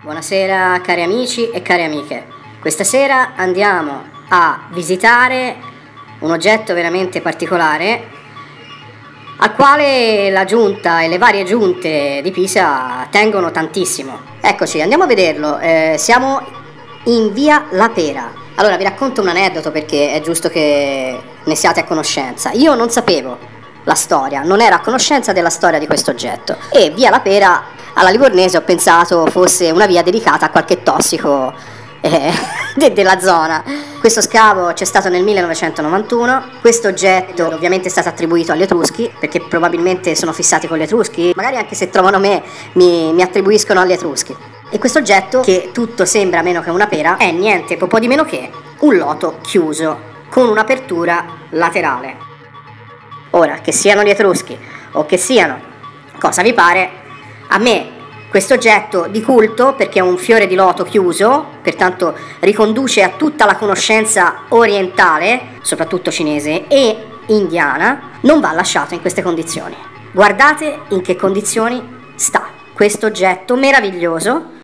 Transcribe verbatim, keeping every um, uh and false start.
Buonasera cari amici e care amiche. Questa sera andiamo a visitare un oggetto veramente particolare al quale la giunta e le varie giunte di Pisa tengono tantissimo. Eccoci, andiamo a vederlo. Eh, siamo in via La Pera. Allora vi racconto un aneddoto perché è giusto che ne siate a conoscenza. Io non sapevo la storia, non ero a conoscenza della storia di questo oggetto e via La Pera alla Livornese ho pensato fosse una via dedicata a qualche tossico eh, de della zona. Questo scavo c'è stato nel millenovecentonovantuno, questo oggetto ovviamente è stato attribuito agli Etruschi, perché probabilmente sono fissati con gli Etruschi, magari anche se trovano me mi, mi attribuiscono agli Etruschi. E questo oggetto, che tutto sembra meno che una pera, è niente po' di meno che un loto chiuso, con un'apertura laterale. Ora, che siano gli Etruschi o che siano cosa vi pare, a me questo oggetto di culto, perché è un fiore di loto chiuso, pertanto riconduce a tutta la conoscenza orientale, soprattutto cinese e indiana, non va lasciato in queste condizioni. Guardate in che condizioni sta questo oggetto meraviglioso,